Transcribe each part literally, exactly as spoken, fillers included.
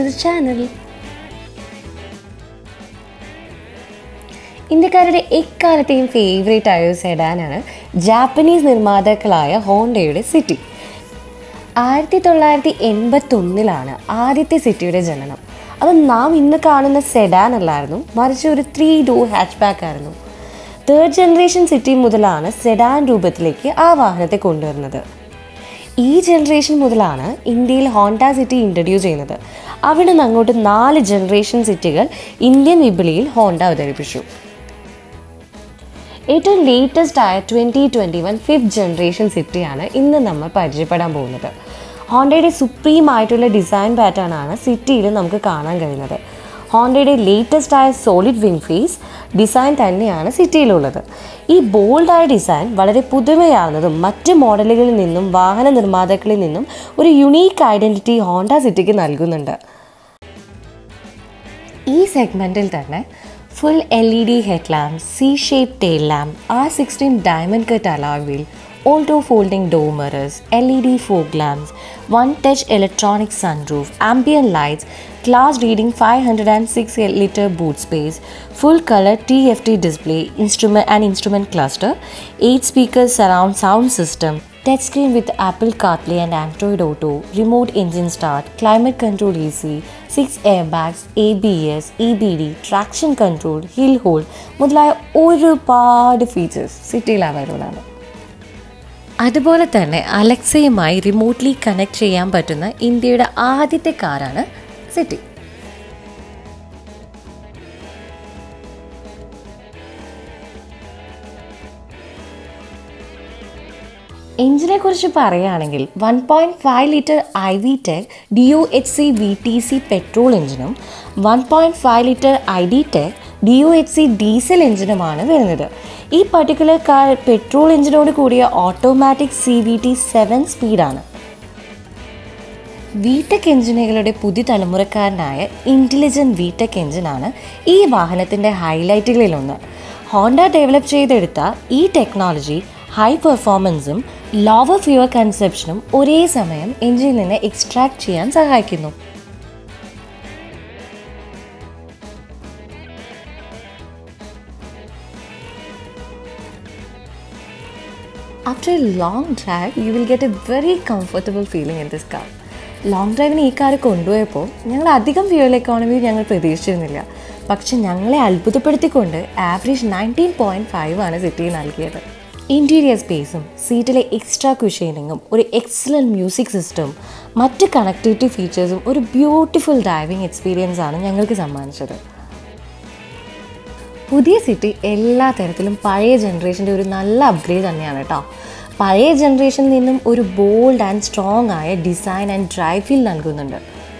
to the channel. ഇന്ത്യക്കാരുടെ എക്കാലത്തെയും favourite ആയ ഒരു സെഡാനാണ് ജാപ്പനീസ് നിർമ്മാതാക്കളായ ഹോണ്ടയുടെ സിറ്റി. ആയിരത്തി തൊള്ളായിരത്തി എൺപത്തി ഒന്നിലാണ് ആദ്യത്തെ സിറ്റിയുടെ ജനനം. അത് നാം ഇന്ന് കാണുന്ന സെഡാൻ അല്ലായിരുന്നു, മറിച്ച് ഒരു ത്രീ ഡോർ ഹാച്ച് ബാക്ക് ആയിരുന്നു. തേർഡ് ജനറേഷൻ സിറ്റി മുതലാണ് സെഡാൻ രൂപത്തിലേക്ക് ആ വാഹനത്തെ കൊണ്ടുവരുന്നത്. ഈ ജനറേഷൻ മുതലാണ് ഇന്ത്യയിൽ ഹോണ്ട സിറ്റി ഇൻട്രൊഡ്യൂസ് ചെയ്യുന്നത്. അവിടെ നിന്ന് അങ്ങോട്ട് നാല് ജനറേഷൻ സിറ്റികൾ ഇന്ത്യൻ വിപണിയിൽ ഹോണ്ട അവതരിപ്പിച്ചു. ഏറ്റവും ലേറ്റസ്റ്റ് ആയ twenty twenty one fifth generation സിറ്റിയാണ് ഇന്ന് നമ്മൾ പരിചയപ്പെടാൻ പോകുന്നത്. ഹോണ്ടയുടെ സുപ്രീം ആയിട്ടുള്ള ഡിസൈൻ പാറ്റേൺ ആണ് സിറ്റിയിൽ നമുക്ക് കാണാൻ കഴിയുന്നത്. ഹോണ്ടയുടെ ലേറ്റസ്റ്റ് ആയ സോളിഡ് വിങ് ഫേസ് ഡിസൈൻ തന്നെയാണ് സിറ്റിയിലുള്ളത്. ഈ ബോൾഡായ ഡിസൈൻ വളരെ പുതുമയാർന്നതും മറ്റ് മോഡലുകളിൽ നിന്നും വാഹന നിർമ്മാതാക്കളിൽ നിന്നും ഒരു യുണീക്ക് ഐഡൻറ്റിറ്റി ഹോണ്ട സിറ്റിക്ക് നൽകുന്നുണ്ട്. ഈ സെഗ്മെൻറ്റിൽ തന്നെ full L E D head lamp, C shape tail lamp, R sixteen diamond cut alloy wheel, auto folding door mirrors, L E D fog lamps, one touch electronic sunroof, ambient lights, class reading five hundred six liter boot space, full color T F T display, instrument and instrument cluster, eight speakers surround sound system, touchscreen with Apple CarPlay and Android Auto, remote engine start, climate control A C, six airbags, A B S, E B D, traction control, hill hold മുതലായ ഒരുപാട് features സിറ്റിയിൽ available ആണ്. അതുപോലെ തന്നെ അലക്സയുമായി remotely connect ചെയ്യാൻ പറ്റുന്ന ഇന്ത്യയുടെ ആദ്യത്തെ കാറാണ് സിറ്റി. എഞ്ചിനെ കുറിച്ച് പറയുകയാണെങ്കിൽ one point five litre I V tech D O H C V T C petrol എഞ്ചിനും one point five litre I D tech D O H C diesel എഞ്ചിനുമാണ് വരുന്നത്. ഈ പർട്ടിക്കുലർ കാർ പെട്രോൾ എഞ്ചിനോട് കൂടിയ automatic C V T seven സ്പീഡാണ്. V tech എഞ്ചിനുകളുടെ പുതിയ തലമുറക്കാരനായ ഇൻ്റലിജൻറ്റ് വി ടെക് എഞ്ചിനാണ് ഈ വാഹനത്തിൻ്റെ ഹൈലൈറ്റുകളിലൊന്ന്. ഹോണ്ട ഡെവലപ്പ് ചെയ്തെടുത്ത ഈ ടെക്നോളജി ഹൈ പെർഫോമൻസും ലോവർ ഫ്യൂവൽ കൺസപ്ഷനും ഒരേ സമയം എഞ്ചിനിൽ നിന്ന് എക്സ്ട്രാക്ട് ചെയ്യാൻ സഹായിക്കുന്നു. After a long drive, you will get a very comfortable feeling in this car. Long ഡ്രൈവിന് ഈ കാർ കൊണ്ടുപോയപ്പോൾ ഞങ്ങൾ അധികം ഫ്യൂവൽ എക്കോണമി ഞങ്ങൾ പ്രതീക്ഷിച്ചിരുന്നില്ല. പക്ഷെ ഞങ്ങളെ അത്ഭുതപ്പെടുത്തിക്കൊണ്ട് ആവറേജ് നയൻറ്റീൻ പോയിൻറ്റ് ഫൈവ് ആണ് സിറ്റി നൽകിയത്. ഇൻറ്റീരിയർ സ്പേസും സീറ്റിലെ എക്സ്ട്രാ കുഷനിങ്ങും ഒരു എക്സലൻറ്റ് മ്യൂസിക് സിസ്റ്റവും മറ്റ് കണക്ടിവിറ്റി ഫീച്ചേഴ്സും ഒരു ബ്യൂട്ടിഫുൾ ഡ്രൈവിംഗ് എക്സ്പീരിയൻസ് ആണ് ഞങ്ങൾക്ക് സമ്മാനിച്ചത്. പുതിയ സിറ്റി എല്ലാ തരത്തിലും പഴയ ജനറേഷൻ്റെ ഒരു നല്ല അപ്ഗ്രേഡ് തന്നെയാണ് കേട്ടോ. പഴയ ജനറേഷനിൽ നിന്നും ഒരു ബോൾഡ് ആൻഡ് സ്ട്രോങ് ആയ ഡിസൈൻ ആൻഡ് ഡ്രൈവ് ഫീൽ നൽകുന്നുണ്ട്.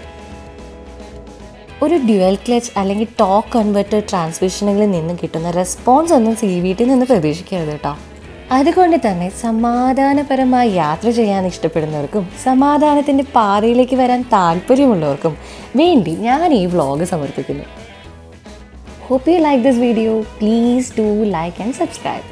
ഒരു ഡ്യുവൽ ക്ലച്ച് അല്ലെങ്കിൽ ടോർക്ക് കൺവെർട്ടർ ട്രാൻസ്മിഷനുകളിൽ നിന്നും കിട്ടുന്ന റെസ്പോൺസ് ഒന്നും സി വി ടിയിൽ നിന്ന് പ്രതീക്ഷിക്കരുത് കേട്ടോ. അതുകൊണ്ട് തന്നെ സമാധാനപരമായി യാത്ര ചെയ്യാൻ ഇഷ്ടപ്പെടുന്നവർക്കും സമാധാനത്തിൻ്റെ പാതയിലേക്ക് വരാൻ താല്പര്യമുള്ളവർക്കും വേണ്ടി ഞാൻ ഈ വ്ളോഗ് സമർപ്പിക്കുന്നു. Hope you like this video. Please do like and subscribe.